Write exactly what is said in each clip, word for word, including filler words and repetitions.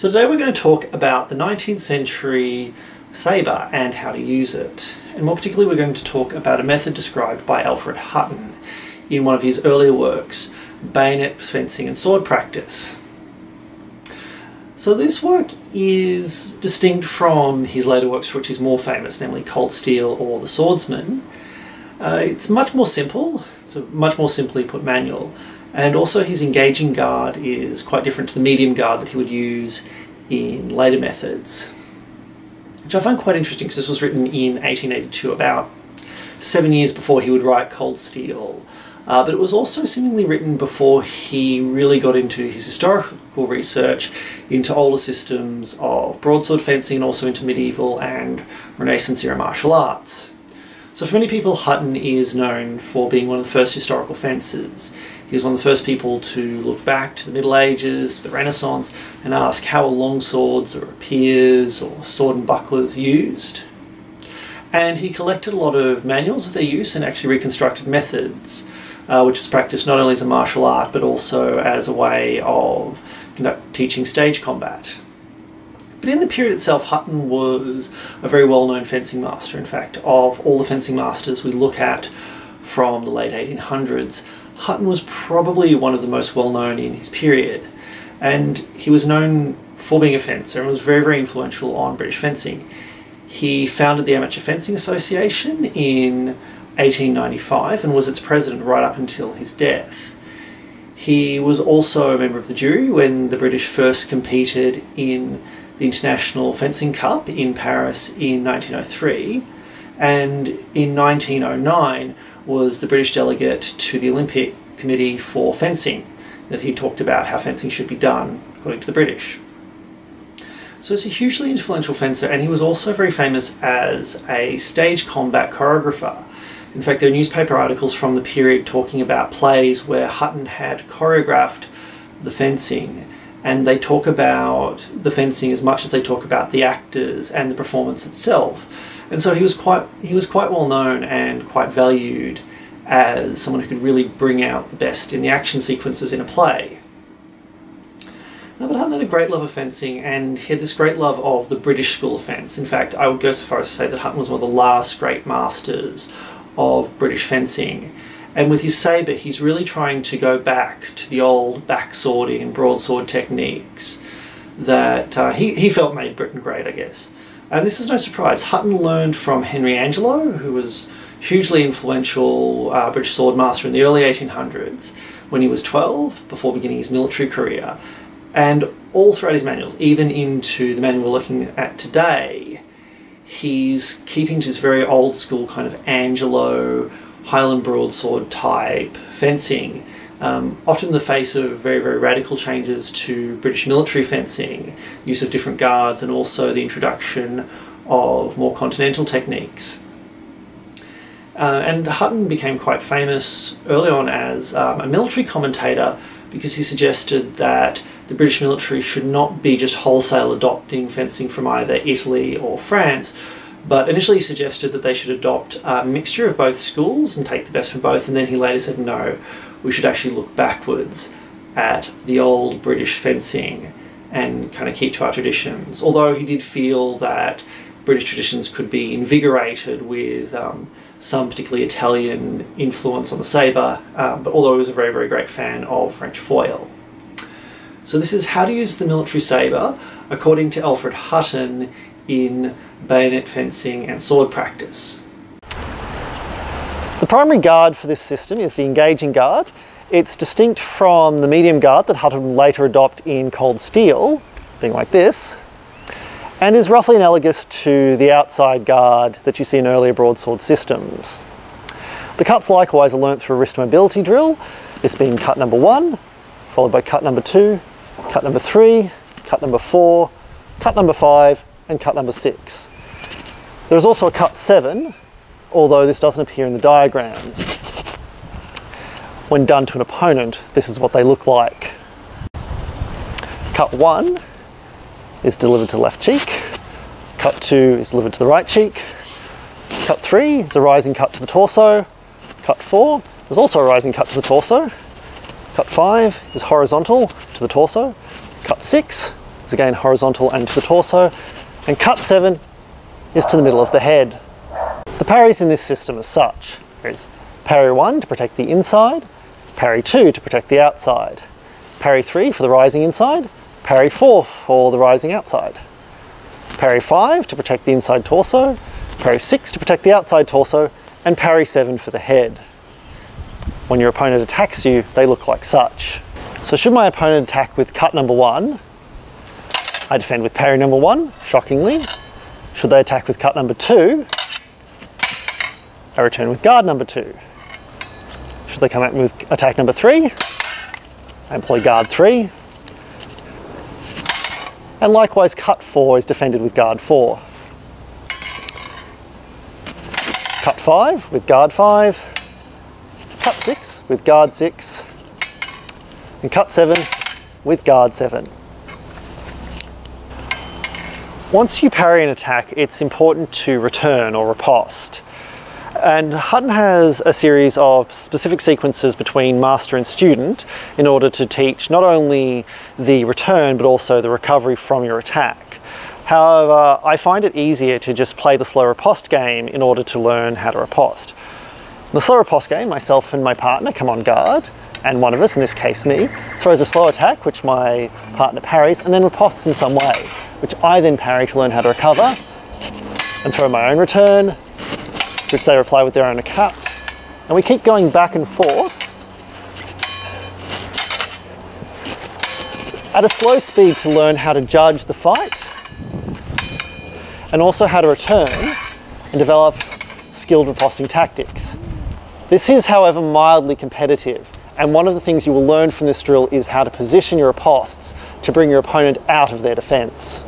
So today we're going to talk about the nineteenth century sabre and how to use it. And more particularly we're going to talk about a method described by Alfred Hutton in one of his earlier works, Bayonet, Fencing and Sword Practice. So this work is distinct from his later works for which he's more famous, namely Cold Steel or The Swordsman. Uh, it's much more simple, it's a much more simply put manual, and also his engaging guard is quite different to the medium guard that he would use in later methods, which I find quite interesting because this was written in eighteen eighty-two, about seven years before he would write Cold Steel. Uh, but it was also seemingly written before he really got into his historical research into older systems of broadsword fencing and also into medieval and Renaissance era martial arts. So for many people, Hutton is known for being one of the first historical fencers. He was one of the first people to look back to the Middle Ages, to the Renaissance, and ask how are long swords or rapiers or sword and bucklers used. And he collected a lot of manuals of their use and actually reconstructed methods, uh, which was practiced not only as a martial art but also as a way of conduct teaching stage combat. But in the period itself, Hutton was a very well-known fencing master. In fact, of all the fencing masters we look at from the late eighteen hundreds, Hutton was probably one of the most well-known in his period. And he was known for being a fencer and was very, very influential on British fencing. He founded the Amateur Fencing Association in eighteen ninety-five and was its president right up until his death. He was also a member of the jury when the British first competed in the International Fencing Cup in Paris in nineteen oh three, and in nineteen oh nine was the British delegate to the Olympic Committee for Fencing, that he talked about how fencing should be done according to the British. So he's a hugely influential fencer, and he was also very famous as a stage combat choreographer. In fact, there are newspaper articles from the period talking about plays where Hutton had choreographed the fencing, and they talk about the fencing as much as they talk about the actors and the performance itself. And so he was quite he was quite well known and quite valued as someone who could really bring out the best in the action sequences in a play. Now, but Hutton had a great love of fencing, and he had this great love of the British school of fence. In fact, I would go so far as to say that Hutton was one of the last great masters of British fencing. And with his sabre, he's really trying to go back to the old backswording and broadsword techniques that uh, he, he felt made Britain great, I guess. And this is no surprise. Hutton learned from Henry Angelo, who was hugely influential uh, British swordmaster in the early eighteen hundreds, when he was twelve, before beginning his military career. And all throughout his manuals, even into the manual we're looking at today, he's keeping to his very old school kind of Angelo, Highland broadsword type fencing, um, often in the face of very, very radical changes to British military fencing, use of different guards, and also the introduction of more continental techniques. Uh, and Hutton became quite famous early on as um, a military commentator because he suggested that the British military should not be just wholesale adopting fencing from either Italy or France, but initially he suggested that they should adopt a mixture of both schools and take the best from both, and then he later said no, we should actually look backwards at the old British fencing and kind of keep to our traditions. Although he did feel that British traditions could be invigorated with um, some particularly Italian influence on the sabre, um, but although he was a very, very great fan of French foil. So this is how to use the military sabre according to Alfred Hutton in Bayonet, Fencing and Sword Practice. The primary guard for this system is the engaging guard. It's distinct from the medium guard that Hutton would later adopt in Cold Steel, being like this, and is roughly analogous to the outside guard that you see in earlier broadsword systems. The cuts likewise are learnt through a wrist mobility drill, this being cut number one, followed by cut number two, cut number three, cut number four, cut number five, and cut number six. There is also a cut seven, although this doesn't appear in the diagrams. When done to an opponent, this is what they look like. Cut one is delivered to the left cheek, cut two is delivered to the right cheek, cut three is a rising cut to the torso, cut four is also a rising cut to the torso, cut five is horizontal to the torso, cut six is again horizontal and to the torso, and cut seven is to the middle of the head. The parries in this system are such. There's parry one to protect the inside, parry two to protect the outside, parry three for the rising inside, parry four for the rising outside, parry five to protect the inside torso, parry six to protect the outside torso, and parry seven for the head. When your opponent attacks you, they look like such. So should my opponent attack with cut number one, I defend with parry number one, shockingly. Should they attack with cut number two, I return with guard number two. Should they come at me with attack number three, I employ guard three. And likewise, cut four is defended with guard four. Cut five with guard five. Cut six with guard six. And cut seven with guard seven. Once you parry an attack, it's important to return or riposte. And Hutton has a series of specific sequences between master and student in order to teach not only the return but also the recovery from your attack. However, I find it easier to just play the slow riposte game in order to learn how to riposte. In the slow riposte game, myself and my partner come on guard, and one of us, in this case me, throws a slow attack which my partner parries and then ripostes in some way, which I then parry to learn how to recover and throw my own return, which they reply with their own cut. And we keep going back and forth at a slow speed to learn how to judge the fight and also how to return and develop skilled riposting tactics. This is, however, mildly competitive, and one of the things you will learn from this drill is how to position your ripostes to bring your opponent out of their defense.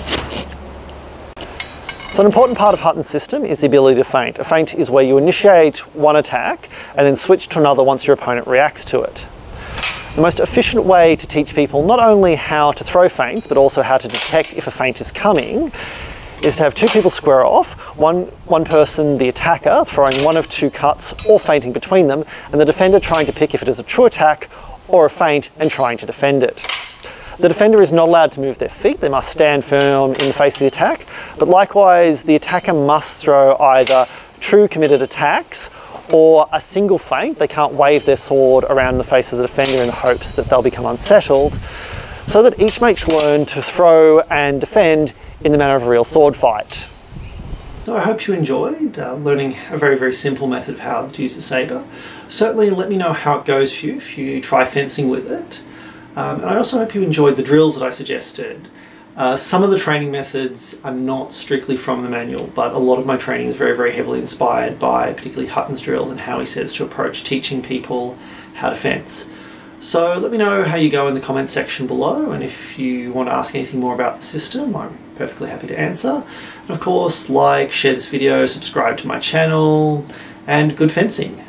So an important part of Hutton's system is the ability to feint. A feint is where you initiate one attack and then switch to another once your opponent reacts to it. The most efficient way to teach people not only how to throw feints, but also how to detect if a feint is coming, is to have two people square off, one, one person, the attacker, throwing one of two cuts or feinting between them, and the defender trying to pick if it is a true attack or a feint and trying to defend it. The defender is not allowed to move their feet, they must stand firm in the face of the attack, but likewise the attacker must throw either true committed attacks or a single feint. They can't wave their sword around the face of the defender in the hopes that they'll become unsettled, so that each mate learn to throw and defend in the manner of a real sword fight. So I hope you enjoyed uh, learning a very, very simple method of how to use the sabre. Certainly let me know how it goes for you if you try fencing with it. Um, and I also hope you enjoyed the drills that I suggested. Uh, some of the training methods are not strictly from the manual, but a lot of my training is very, very heavily inspired by particularly Hutton's drills and how he says to approach teaching people how to fence. So let me know how you go in the comments section below, and if you want to ask anything more about the system, I'm perfectly happy to answer. And of course, like, share this video, subscribe to my channel, and good fencing!